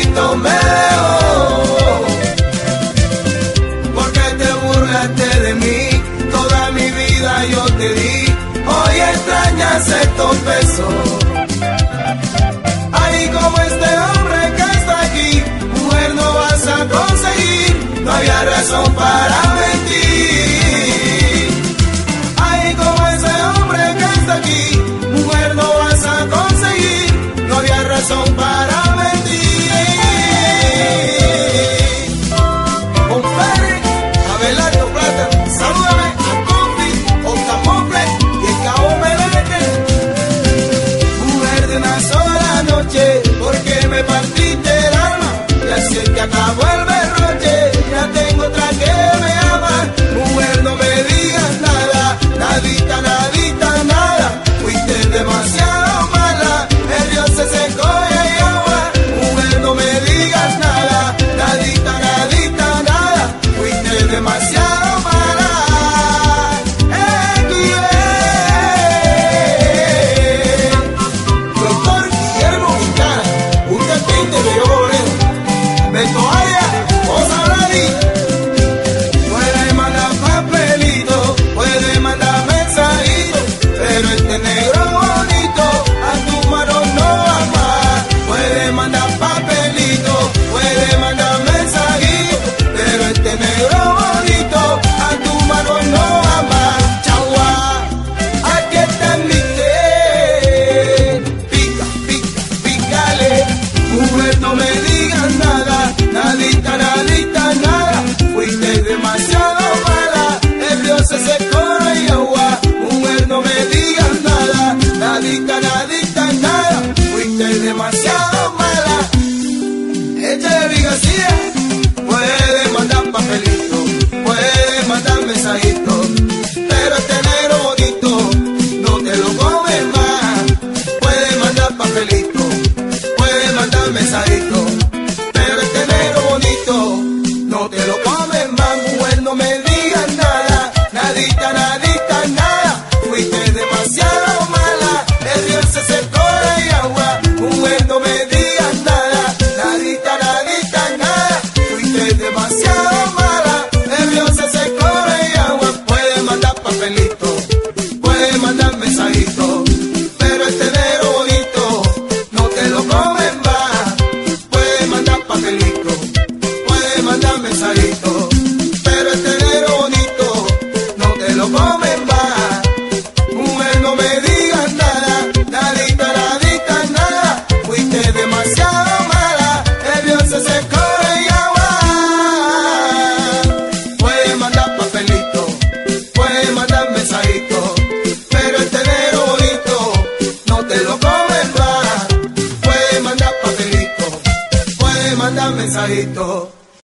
papelito meo, porque te burlaste de mí, toda mi vida yo te di, hoy extrañas estos besos. Ay, como este hombre que está aquí, mujer no vas a conseguir, no había razón para mentir. Ay, como ese hombre que está aquí, mujer no vas a conseguir, no había razón para mentir. Compadre, Abelardo Plata, salúdame a Confi, Ocamofle y el Cabo Melete. Mujer de una sola noche, porque me partiste el alma, y así es que acabó el berroche, ya tengo otra que me ama. Mujer, no me digas nada, nadita, nadita, nada, fuiste demasiado mala, el río se secó y hay agua. Mujer, no me digas nada, nadita, nadita, nada, fuiste demasiado mala. Doctor Guillermo Quintana, usted pinte que yo bolero, me toalla, cosa nadie. Puede mandar papelito, puede mandar mensajito, pero este negro bonito a tu mano no va más. Puede mandar papelito, puede mandar mensajito, pero este negro bonito a tu mano no va más. Chagua, aquí está mi té, pica, pica, pícale. Mujer, no me digas nada, nadita, nadita, nada, fuiste demasiado mala, el río se secó y agua. Mujer, no me digas nada, nadita, nadita, nada, fuiste demasiado mala. Echeverry García, puede mandar papelito, puede mandar mensajito, pero este negro bonito no te lo comes más. Puede mandar papelito, puede mandar mensajito, pero este negro bonito no te lo comes más. Mujer, no me digas nada, nadita, nadita, nada, fuiste demasiado mala, el río se secó de agua. Mujer, no me digas nada, nadita, nadita, nada, fuiste demasiado mala, el río se secó de agua. Puede mandar papelito, puede mandar mensajito, pero este negro bonito no te lo comes más. Puede mandar papelito, puede mandar mensajito, pero este negro bonito no te lo comes más. Mujer, no me digas nada, nadita, nadita, nada, fuiste demasiado mala, el río se secó de agua. Puede mandar papelito, puede mandar mensajito, pero este negro bonito no te lo comes más. Puede mandar papelito, puede mandar mensajito,